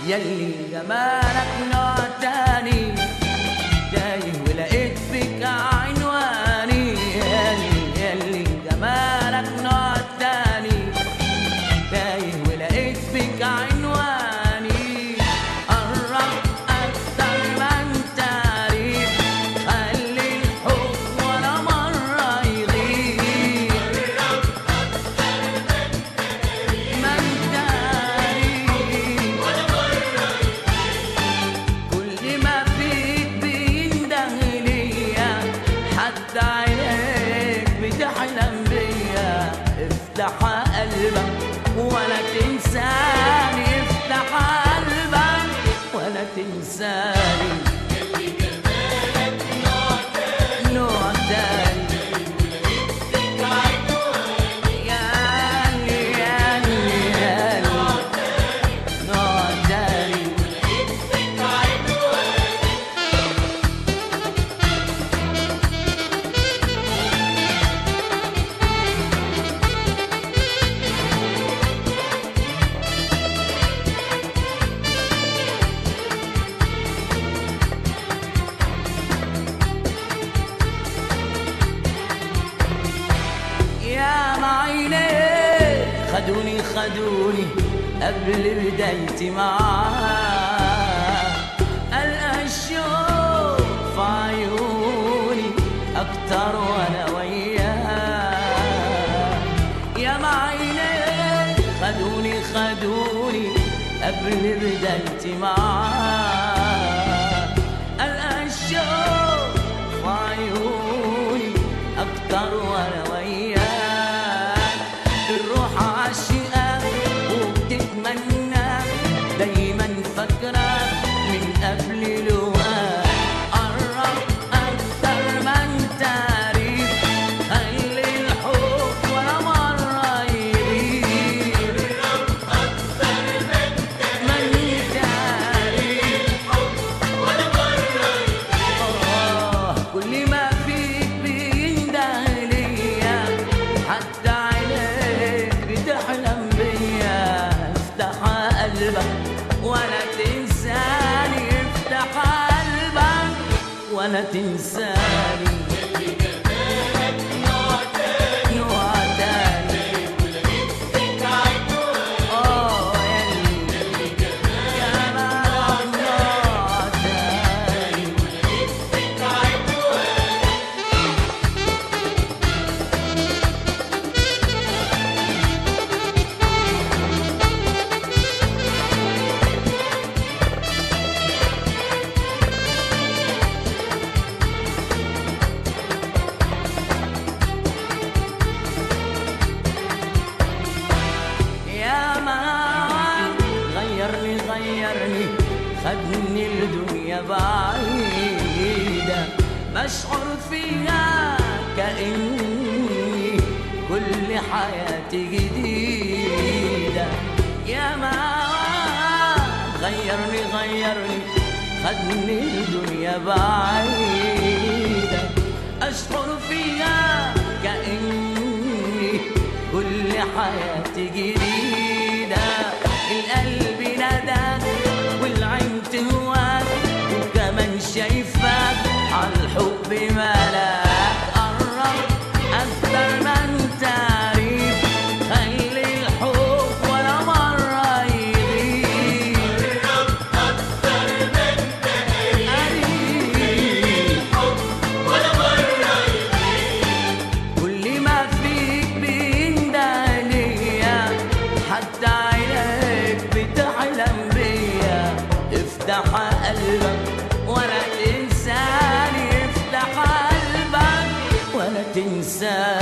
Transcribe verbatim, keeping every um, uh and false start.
يلي جمالك نوع تاني تايه ولقيت فيك عنواني. يلي يلي جمالك نوع تاني تايه ولقيت فيك عنواني. قرب أكتر ما انت قريب خلي الحب ولا مرة يغيب. قرب أكتر ما انت قريب ولا مرة يغيب. كل ما فيك بينده ليا حتى عينيك بتحلم بيا. افتح قلبك ولا تنساني، افتح قلبك ولا تنساني. يلي جمالك نوع تاني نوع تاني ولقيت عنواني. يالي يالي يالي نوع تاني نوع تاني ولقيت عنواني. يا معينيك خدوني خدوني قبل بدايتي معاك. ألقى الشوق في عيوني أكتر وأنا وياك. يا معينيك خدوني خدوني قبل بدايتي معاك. ألقى الشوق في عيوني أكتر وأنا وياك. الروح عاشقة وبتتمنى دايما فاكرة من قبل لقاك. قرب أكتر ما انت قريب خلي الحب ولا مرة يغيب. قرب أكتر ما انت قريب ولا مرة يغيب. آه كل ما فيك بينده ليا حتى عينيك بتحلم بيا. افتح قلبك ولا تنساني، افتح قلبك ولا تنساني. يلي جمالك نوع تاني نوع تاني ولقيت فيك عنواني. اه يلي يلي جمالك نوع تاني ولقيت فيك عنواني. يا مان غيرني غيرني خدني لدنيا بعيدة بشعر فيها كأني كل حياتي جديدة. يا مان غيرني غيرني خدني لدنيا بعيدة أشعر فيها كأني كل حياتي جديدة. القلب نداك والعين تهواك وكمان شايفاك عالحب ملاك. قرب أكتر ما انت قريب خلي الحب ولا مرة يغيب. قرب أكتر ما انت قريب الحب ولا مرة يغيب. كل ما فيك بينده ليا حتى عينيك بتحلم بيا. افتح قلبك ولا تنساني، افتح قلبك ولا تنساني.